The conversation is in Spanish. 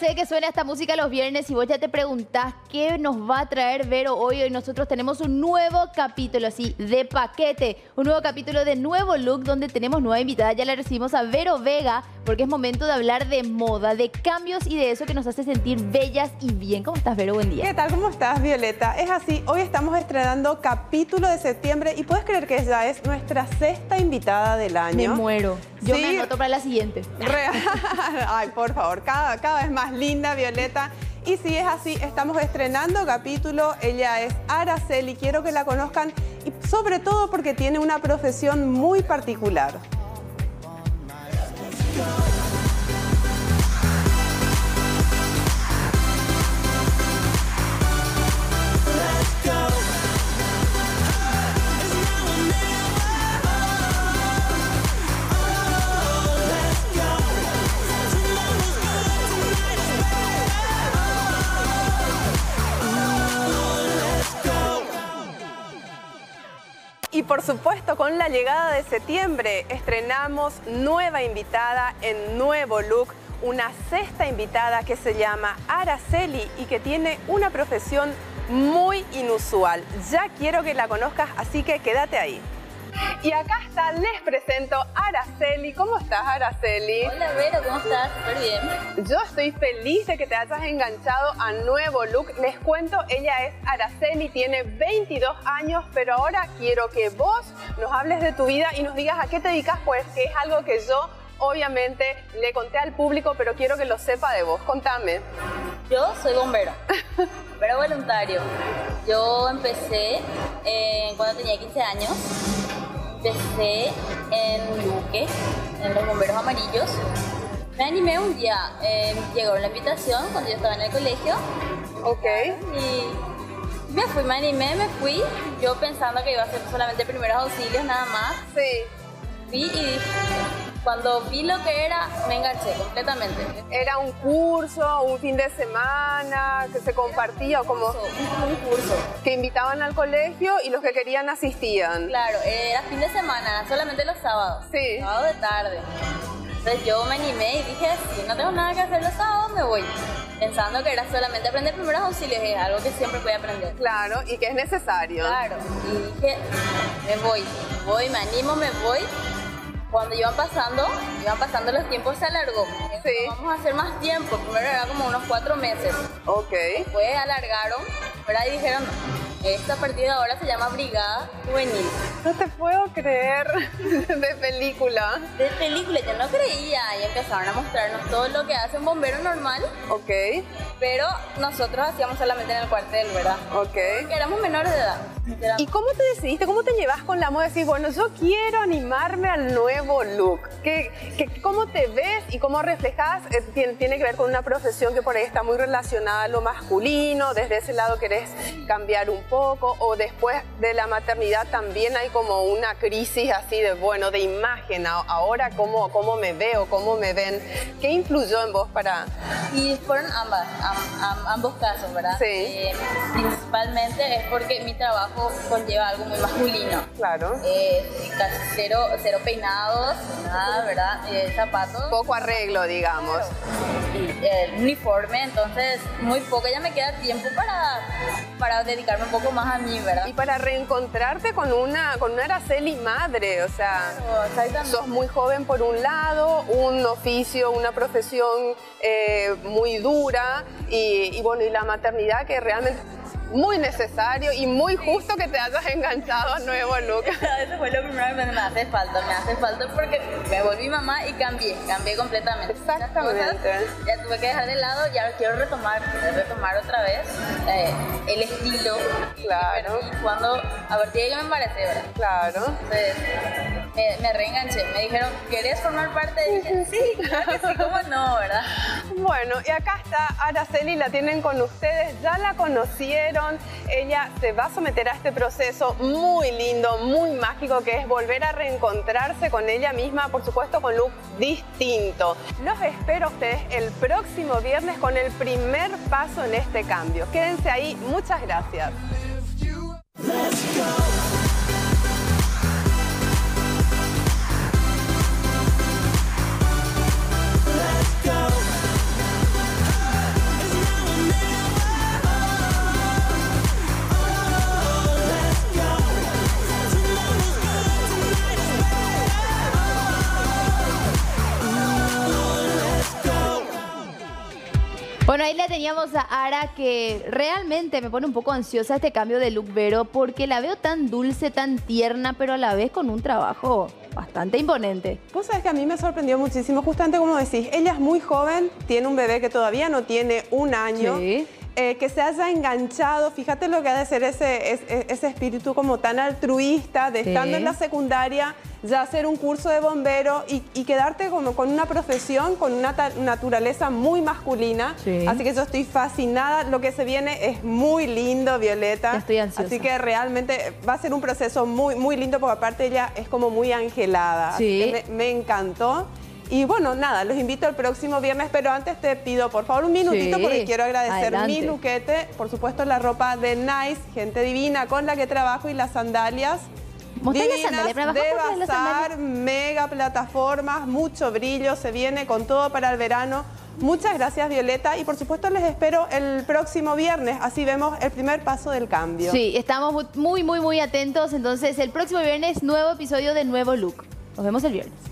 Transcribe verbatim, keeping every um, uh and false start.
sé que suena esta música los viernes y vos ya te preguntás qué nos va a traer Vero hoy. Hoy nosotros tenemos un nuevo capítulo así de paquete, un nuevo capítulo de Nuevo Look donde tenemos nueva invitada. Ya la recibimos a Vero Vega porque es momento de hablar de moda, de cambios y de eso que nos hace sentir bellas y bien. ¿Cómo estás, Vero? Buen día. ¿Qué tal? ¿Cómo estás, Violeta? Es así, hoy estamos estrenando capítulo de septiembre y puedes creer que ella es nuestra sexta invitada del año. Me muero. Yo Sí. me anoto para la siguiente. Real. Ay, por favor, cada, cada vez más linda, Violeta. Y si es así, estamos estrenando capítulo. Ella es Araceli, quiero que la conozcan y sobre todo porque tiene una profesión muy particular. Y por supuesto, con la llegada de septiembre, estrenamos nueva invitada en Nuevo Look, una sexta invitada que se llama Araceli y que tiene una profesión muy inusual. Ya quiero que la conozcas, así que quédate ahí. Y acá está, les presento a Araceli. ¿Cómo estás, Araceli? Hola, Vero, ¿cómo estás? Súper bien. Yo estoy feliz de que te hayas enganchado a Nuevo Look. Les cuento, ella es Araceli, tiene veintidós años, pero ahora quiero que vos nos hables de tu vida y nos digas a qué te dedicas, pues que es algo que yo obviamente le conté al público, pero quiero que lo sepa de vos. Contame. Yo soy bombero, bombero voluntario. Yo empecé eh, cuando tenía quince años. Empecé en Luque, en los bomberos amarillos. Me animé un día, eh, llegó la invitación cuando yo estaba en el colegio. Ok. Y me fui, me animé, me fui. Yo pensando que iba a ser solamente primeros auxilios nada más. Sí. Fui y cuando vi lo que era, me enganché completamente. ¿Era un curso, un fin de semana que se compartía o como Un, un curso. que invitaban al colegio y los que querían asistían? Claro, era fin de semana, solamente los sábados. Sí. Sábado de tarde. Entonces yo me animé y dije, si no tengo nada que hacer los sábados, me voy. Pensando que era solamente aprender primeros auxilios, es algo que siempre voy a aprender. Claro, y que es necesario. Claro. Y dije, me voy, voy, me animo, me voy. Cuando iban pasando, iban pasando los tiempos, se alargó. Sí. Vamos a hacer más tiempo. Primero era como unos cuatro meses. Ok. Después alargaron, ¿verdad? Y dijeron, esta partida ahora se llama Brigada Juvenil. No te puedo creer. De película. De película, yo no creía. Y empezaron a mostrarnos todo lo que hace un bombero normal. Ok. Pero nosotros hacíamos solamente en el cuartel, ¿verdad? Ok. Porque éramos menores de edad. ¿Y cómo te decidiste? ¿Cómo te llevas con la moda? Decir, bueno, yo quiero animarme al nuevo look. ¿Qué, qué, ¿Cómo te ves y cómo reflejas? Eh, tiene, tiene que ver con una profesión que por ahí está muy relacionada a lo masculino. Desde ese lado querés cambiar un poco. O después de la maternidad también hay como una crisis así de, bueno, de imagen. Ahora, ¿cómo, cómo me veo? ¿Cómo me ven? ¿Qué influyó en vos para...? Y fueron ambas, am, am, ambos casos, ¿verdad? Sí. Eh, principalmente es porque mi trabajo conlleva algo muy masculino. Claro. Eh, casi cero, cero peinados, nada, ¿verdad? Eh, zapatos. Poco arreglo, digamos. Y el uniforme, entonces muy poco ya me queda tiempo para, para dedicarme un poco más a mí, ¿verdad? Y para reencontrarte con una, con una Araceli madre, o sea, Exactamente. sos muy joven por un lado, un oficio, una profesión eh, muy dura y, y bueno, y la maternidad que realmente muy necesario y muy justo que te hayas enganchado a Nuevo Look. Eso fue lo primero que me hace falta, me hace falta porque me volví mamá y cambié, cambié completamente. Exactamente. Cosas, ya tuve que dejar de lado y ahora quiero retomar, quiero retomar otra vez eh, el estilo. Claro. Y cuando, a partir de que me embaracé, ¿verdad? Claro. Entonces, me, me reenganché, me dijeron, ¿querés formar parte? Y dije, sí, claro que sí, ¿cómo no, verdad? Bueno, y acá está Araceli, la tienen con ustedes, ya la conocieron. Ella se va a someter a este proceso muy lindo, muy mágico, que es volver a reencontrarse con ella misma, por supuesto con look distinto. Los espero a ustedes el próximo viernes con el primer paso en este cambio. Quédense ahí, muchas gracias. Let's go. Bueno, ahí le teníamos a Ara, que realmente me pone un poco ansiosa este cambio de look, Vero, porque la veo tan dulce, tan tierna, pero a la vez con un trabajo bastante imponente. Vos sabés que a mí me sorprendió muchísimo, justamente como decís, ella es muy joven, tiene un bebé que todavía no tiene un año. Sí. Eh, que se haya enganchado, fíjate lo que ha de ser ese, ese, ese espíritu como tan altruista, de Sí. estando en la secundaria, ya hacer un curso de bombero y, y quedarte como con una profesión, con una naturaleza muy masculina. Sí. Así que yo estoy fascinada, lo que se viene es muy lindo, Violeta. Ya estoy ansiosa. Así que realmente va a ser un proceso muy, muy lindo, porque aparte ella es como muy angelada. Sí. Así que me, me encantó. Y bueno, nada, los invito el próximo viernes, pero antes te pido por favor un minutito, Sí, porque quiero agradecer adelante. mi luquete, por supuesto la ropa de Nice, gente divina con la que trabajo, y las sandalias Mostrá las divinas sandalias, para abajo, de mostrá las Bazar, sandalias. mega plataformas, mucho brillo, se viene con todo para el verano. Muchas gracias, Violeta, y por supuesto les espero el próximo viernes, así vemos el primer paso del cambio. Sí, estamos muy, muy, muy atentos. Entonces, el próximo viernes, nuevo episodio de Nuevo Look. Nos vemos el viernes.